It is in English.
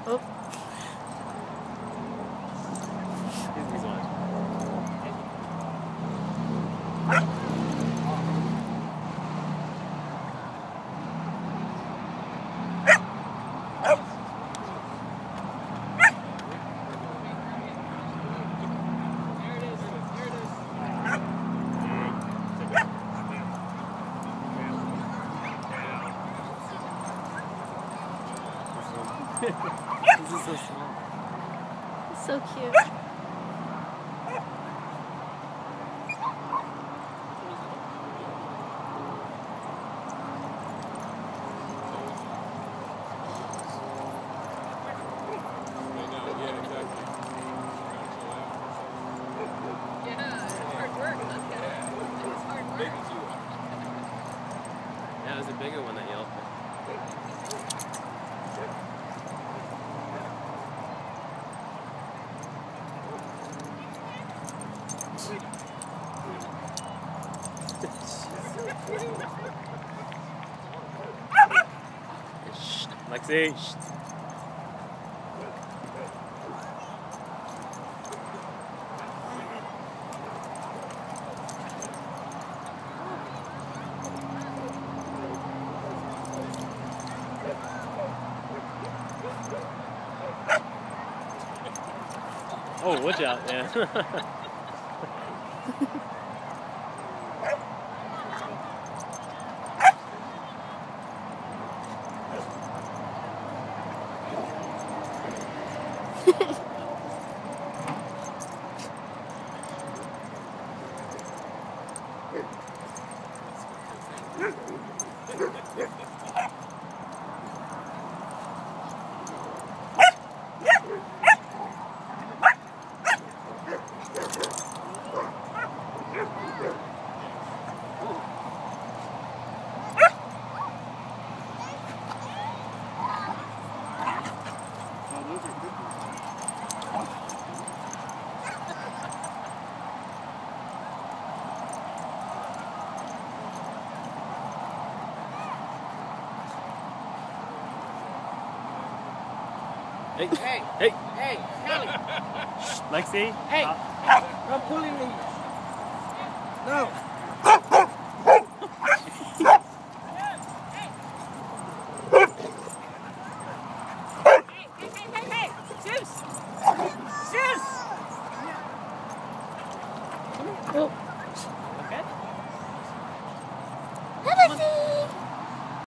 Oh. He's one. This is so small. It's so cute. Yeah, it was a bigger one that yelled. Lexy. Oh, watch out, yeah. Hey, Hey, hey, hey, Kelly. Lexy. Hey, I'm pulling you. No. Hey, Zeus! Zeus! Oh.